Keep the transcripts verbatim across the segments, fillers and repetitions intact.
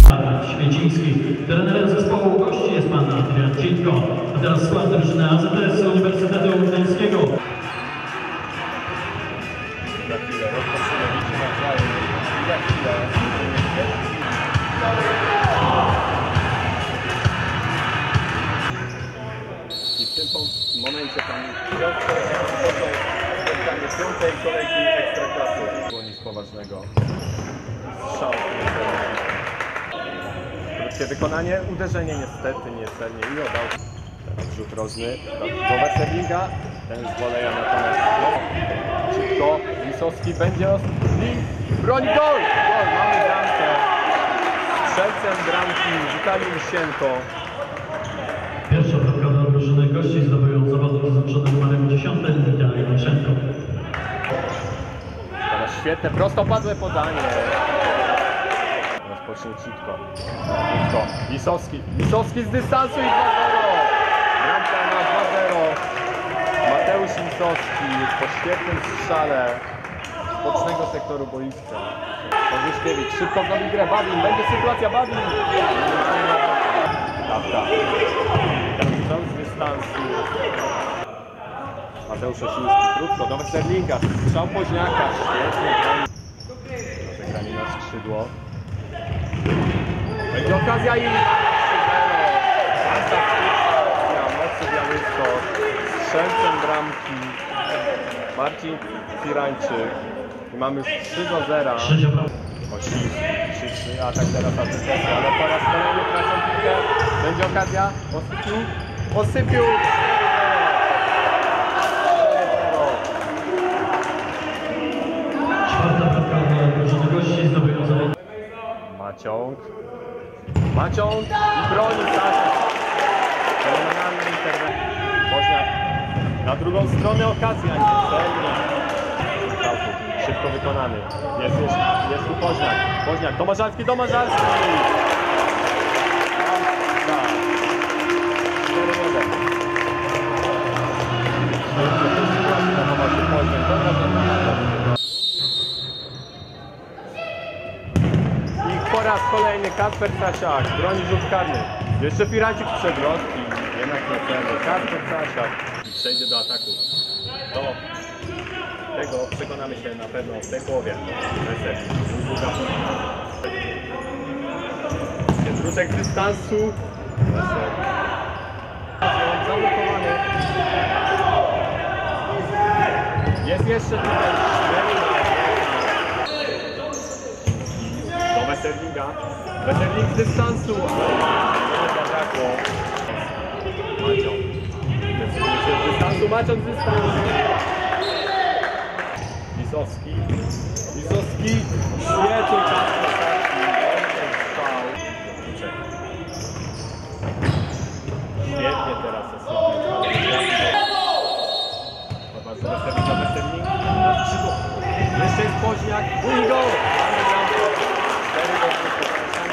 Świeciński. Trenerem zespołu gości jest pan Adrian Citko. A teraz skład drużyny A Z S Uniwersytetu Gdańskiego. Za chwilę rozpoczyna bicie na kraju. Za chwilę. I w tym momencie pan Piotr rozpoczął spotkanie piątej kolejki Ekstraklasy. Było nic poważnego. Strzał. Krótkie wykonanie, uderzenie niestety niecelnie i oddał. Teraz rzut rożny do Westerlinga. Ten z woleja natomiast szybko. Lisowski będzie ostry. Broń gol! Gol! Mamy bramkę. Strzelcem bramki Witaliusz Musienko. Pierwsza bramka dla drużyny gości zdobyją zawodnik zaznaczony numerem dziesiątym Witaliusz Musienko. Teraz świetne, prostopadłe podanie. Rozpocznie Citko. Citko. Lisowski. Lisowski z dystansu i dwa zero. Bramka na dwa zero. Mateusz Lisowski po świetnym strzale z bocznego sektoru boiska. Kozyszkiewicz szybko zrobi grę. Babin. Będzie sytuacja Babin. Prawda. Strzał z dystansu. Mateusz Osiński krótko do Westerlinga. Strzał Poźniaka. Świetnie. Zagranie na skrzydło. Będzie okazja i fantastyczna mocy Białystok. Strzelcem bramki Marcin Firańczyk. I mamy trzy do zera. Osiński, szybszy atak teraz asystencja, ale po raz kolejny tracą piłkę. Będzie okazja. Osypił. Osypił. Czwarta bramka dla drużyny gości zdobyją zawodnik. Maciąg. Maciąg i broni Sasza. Fenomenalny interwencja. Woźniak na drugą stronę okazja. Niecelnie. Szybko wykonany. Jest, jest, jest tu Woźniak. Woźniak. Domarzalski, Domarzalski. Tak. cztery jeden. I po raz kolejny Kacper Sasiak broni rzut karny. Jeszcze Firańczyk z przedrostki. Jednak nie celny. Kacper Sasiak przejdzie do ataku. Do tego przekonamy się na pewno w tej połowie. Wrótek dystansu. Zablokowany. Jest jeszcze tutaj do Westerlinga. Westerling z dystansu. Ale zabrakło. Maciąg. Z dystansu, Maciąg z dystansu. Lisowski. Lisowski. Świetnie czas. Świetnie teraz jest. Bardzo Westerling za Westerling. Jeszcze jest Poźniak. I gol! Mamy bramkę. cztery do dwóch.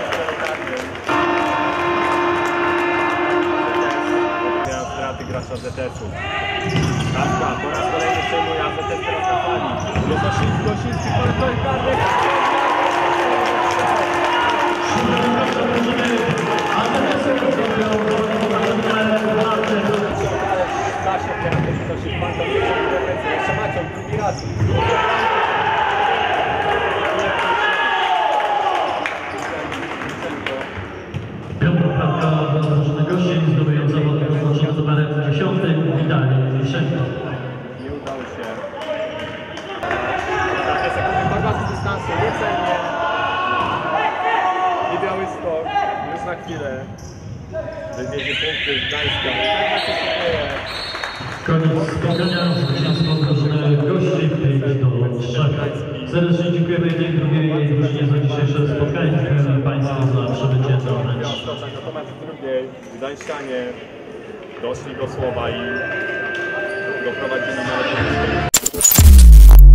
Miałem straty gracza Z S u. Kaska po raz kolejny przejmuje, a Z S teraz na fali. Jest Osiński, Osiński, parkour karny. Stasiak teraz to się fantastyczna interwencja. Jeszcze Maciąg, drugi raz. Piąta bramka dla drużyny gości zdobyją zawodnik oznaczony numerem dziesiątym Witaliusz Musienko. Nie udało się. Ostatnie sekundy Pawła z dystansu, niecennie. I Białystok już na chwilę wywiezie punkty z Gdańska. Tak się dzieje. Koniec spotkania, zwycięstwo drużyny gości pięć do trzech. Serdecznie dziękujemy jednej drugiej drużynie za dzisiejsze spotkanie. Dziękujemy Państwu za przybycie do meczu. Natomiast w drugiej Gdańszczanie doszli do słowa i doprowadzili na